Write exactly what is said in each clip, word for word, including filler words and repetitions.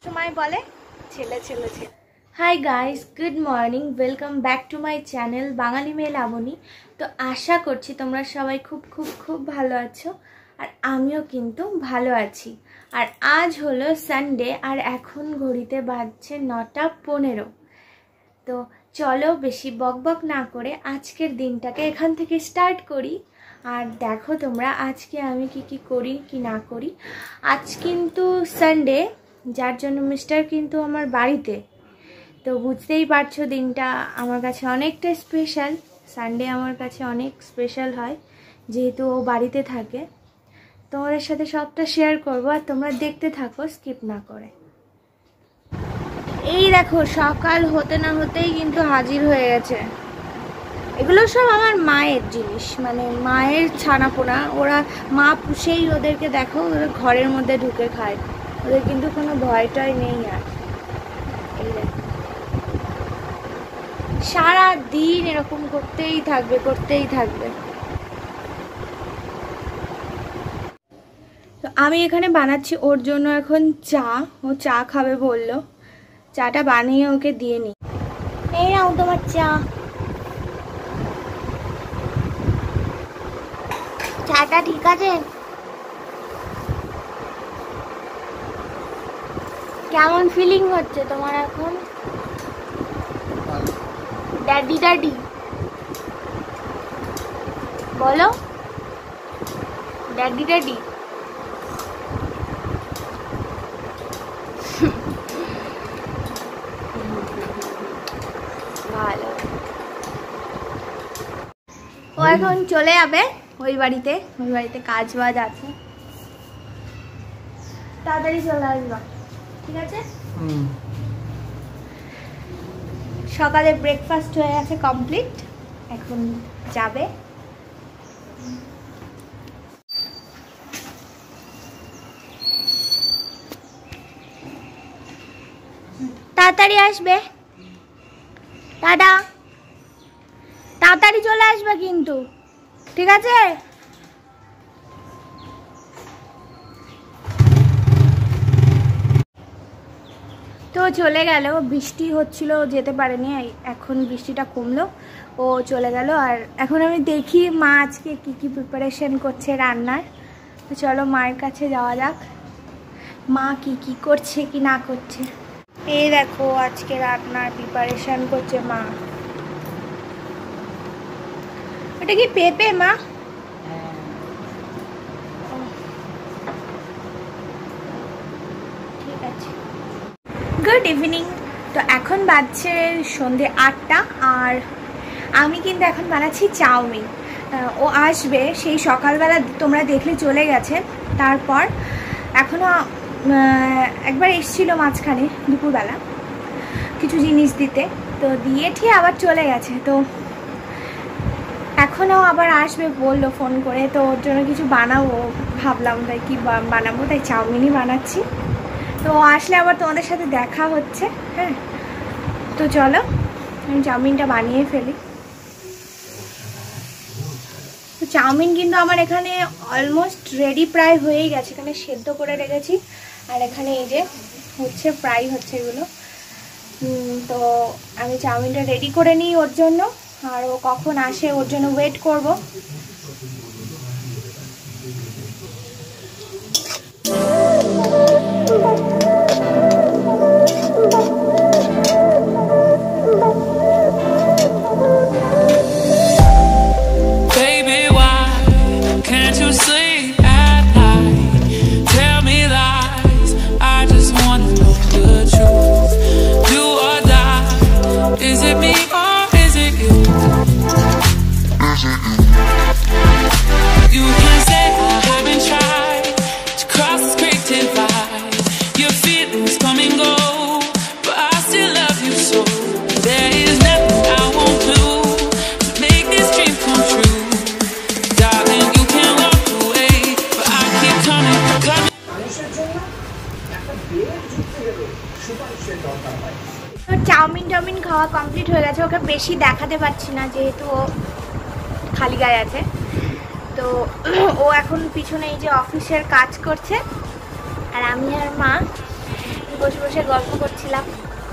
সময় বলে ছেলে ছেলে ছেলে। Hi guys, good morning, welcome back to my channel বাঙালি মেয়ে লাবণী। তো আশা করছি তোমরা সবাই খুব খুব খুব ভালো আছো, আর আমিও কিন্তু ভালো আছি। আর আজ হলো সানডে, আর এখন ঘড়িতে বাজছে নটা পনেরো। তো চলো বেশি বকবক না করে আজকের দিনটাকে এখান থেকে স্টার্ট করি। আর দেখো তোমরা আজকে আমি কি কি করি কি না করি। আজ কিন্তু সানডে, যার জন্য মিস্টার কিন্তু আমার বাড়িতে। তো বুঝতেই পারছো দিনটা আমার কাছে অনেকটা স্পেশাল। সানডে আমার কাছে অনেক স্পেশাল হয়, যেহেতু ও বাড়িতে থাকে। তোমাদের সাথে সবটা শেয়ার করবো, আর তোমরা দেখতে থাকো স্কিপ না করে। এই দেখো সকাল হতে না হতেই কিন্তু হাজির হয়ে গেছে। এগুলো সব আমার মায়ের জিনিস, মানে মায়ের ছানাপোনা। ওরা মা পুষেই ওদেরকে দেখো, ওরা ঘরের মধ্যে ঢুকে খায়, ওদের কিন্তু কোনো ভয় টয় নেই। আর এই দেখো সারা দিন এরকম করতেই থাকবে করতেই থাকবে। তো আমি এখানে বানাচ্ছি ওর জন্য এখন চা। ও চা খাবে বললো, চাটা বানিয়ে ওকে দিয়ে নি। এই নাও তোমার চা। চাটা ঠিক আছে? কেমন ফিলিং হচ্ছে তোমার এখন? ড্যাডি ড্যাডি বলো, ড্যাডি ড্যাডি। ভালো। ও এখন চলে যাবে ওই বাড়িতে, ওই বাড়িতে কাজ বাজ আছে। তাড়াতাড়ি চলে আসবা, ঠিক আছে? সকালে ব্রেকফাস্ট হয়ে গেছে কমপ্লিট, এখন যাবে। তাড়াতাড়ি আসবে, দাদা তাড়াতাড়ি চলে আসবে কিন্তু, ঠিক আছে? তো চলে গেল, বৃষ্টি হচ্ছিল, যেতে পারেনি। এখন বৃষ্টিটা কমলো, ও চলে গেল। আর এখন আমি দেখি মা আজকে কি কি প্রিপারেশন করছে রান্নার। তো চলো মায়ের কাছে যাওয়া যাক, মা কি কি করছে কি না করছে। এই দেখো আজকে রান্নার প্রিপারেশন করছে মা। এটা কি পেঁপে মা? ঠিক আছে। Good evening. তো এখন বাজছে সন্ধে আটটা, আর আমি কিন্তু এখন বানাচ্ছি চাউমিন। ও আসবে, সেই সকালবেলা তোমরা দেখলে চলে গেছে। তারপর এখনও একবার এসছিল মাঝখানে দুপুরবেলা কিছু জিনিস দিতে, তো দিয়ে ঠিক আবার চলে গেছে। তো এখনও আবার আসবে বললো ফোন করে, তো ওর জন্য কিছু বানাবো ভাবলাম, তাই কি বানাবো, তাই চাউমিনই বানাচ্ছি। তো আসলে আবার তোমাদের সাথে দেখা হচ্ছে। হ্যাঁ, তো চলো আমি চাউমিনটা বানিয়ে ফেলি। তো চাউমিন কিন্তু আমার এখানে অলমোস্ট রেডি, প্রায় হয়েই গেছে। এখানে সেদ্ধ করে রেখেছি, আর এখানে এই যে হচ্ছে ফ্রাই হচ্ছে এগুলো। তো আমি চাউমিনটা রেডি করে নিই ওর জন্য, আর ও কখন আসে ওর জন্য ওয়েট করব। চাউমিন টাউমিন খাওয়া কমপ্লিট হয়ে গেছে। ওকে বেশি দেখাতে পারছি না যেহেতু ও খালি গায়ে আছে। তো ও এখন পিছনে এই যে অফিসের কাজ করছে, আর আমি আর মা বসে বসে গল্প করছিলাম।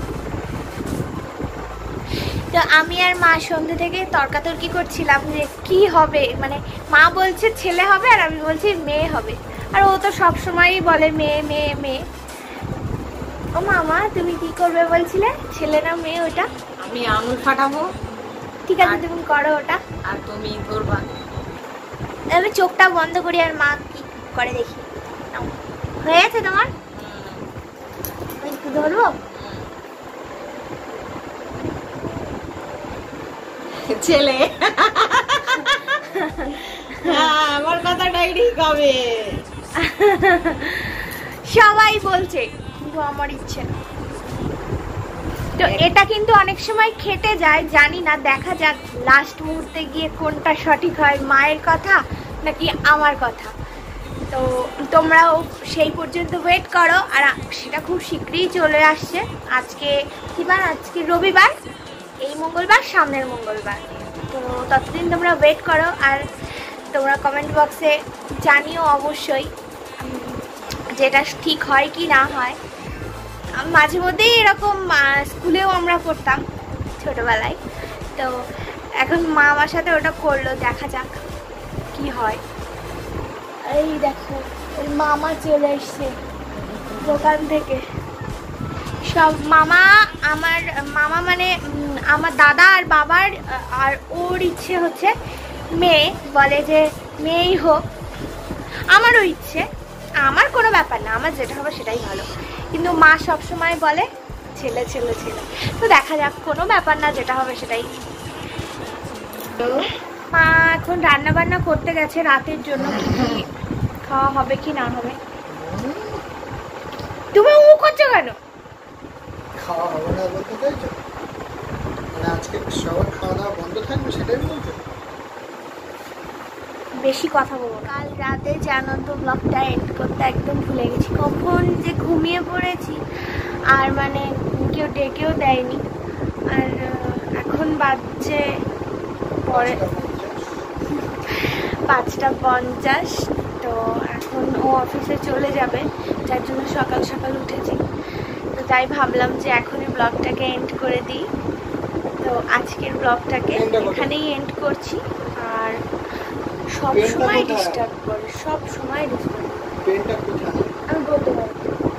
তো আমি আর মা সন্ধ্যে থেকে তর্কাতর্কি করছিলাম যে কি হবে, মানে মা বলছে ছেলে হবে আর আমি বলছি মেয়ে হবে, আর ও তো সবসময়ই বলে মেয়ে মেয়ে মেয়ে। ও মামা তুমি কি করবে বলছিলে, ছেলে না মেয়ে ওটা? আমি আঙুল ফাটাবো। ঠিক আছে তুমি করো ওটা, আর তুমি ধরবা। আমি চোখটা বন্ধ করি আর মা কি করে দেখি। হয়ে গেছে তোমার? একটু ধরবো? ছেলে। আমার কথাটাই ঠিক হবে। সবাই বলছে কিন্তু আমার ইচ্ছে না। তো এটা কিন্তু অনেক সময় খেটে যায়, জানি না, দেখা যাক লাস্ট মুহূর্তে গিয়ে কোনটা সঠিক হয়, মায়ের কথা নাকি আমার কথা। তো তোমরাও সেই পর্যন্ত ওয়েট করো, আর সেটা খুব শীঘ্রই চলে আসছে। আজকে কি বার? আজকে রবিবার, এই মঙ্গলবার সামনের মঙ্গলবার। তো ততদিন তোমরা ওয়েট করো, আর তোমরা কমেন্ট বক্সে জানিও অবশ্যই যেটা ঠিক হয় কি না হয়। মাঝে মধ্যেই এরকম স্কুলেও আমরা করতাম ছোটবেলায়, তো এখন মা আমার সাথে ওটা করলো, দেখা যাক কি হয়। এই দেখো মামা চলে এসছে দোকান থেকে। সব মামা, আমার মামা মানে আমার দাদা আর বাবার, আর ওর ইচ্ছে হচ্ছে মেয়ে, বলে যে মেয়েই হোক। আমারও ইচ্ছে, আমার কোনো ব্যাপার না, আমার যেটা হবে সেটাই ভালো, কিন্তু মা সব সময় বলে ছেলে ছেলে ছেলে। তো দেখা যাক, কোনো ব্যাপার না, যেটা হবে সেটাই। মা এখন রান্না বান্না করতে গেছে রাতের জন্য, কি কি খাওয়া হবে কি না হবে। তুমি ও করছো কেন? খাওয়া হবে না বলতে চাইছো? মানে আজকে সবার খাওয়া দাওয়া বন্ধ থাকবে সেটাই বলতে? বেশি কথা বলবো। কাল রাতে জানো তো ব্লগটা এন্ড করতে একদম ভুলে গেছি, কখন যে ঘুমিয়ে পড়েছি, আর মানে কেউ ডেকেও দেয়নি। আর এখন বাজছে পরে পাঁচটা পঞ্চাশ। তো এখন ও অফিসে চলে যাবে, যার জন্য সকাল সকাল উঠেছি। তো তাই ভাবলাম যে এখনই ব্লগটাকে এন্ড করে দিই। তো আজকের ব্লগটাকে এখানেই এন্ড করছি। আর সব সময় ডিস্টার্ব করে, সব সময় ডিস্টার্ব করে, আমি বলতে পারি।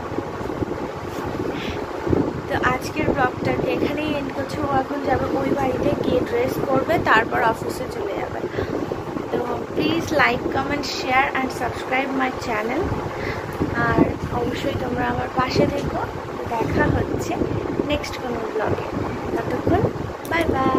তো আজকের ব্লগটাকে এখানেই এন্ড করছি। ও এখন যাবে ওই বাড়িতে, গিয়ে ড্রেস করবে, তারপর অফিসে চলে যাবে। তো please like comment share and subscribe my channel, আর অবশ্যই তোমরা আমার পাশে থেকো। দেখা হচ্ছে নেক্সট কোনো ব্লগে, ততক্ষণ বাই বাই।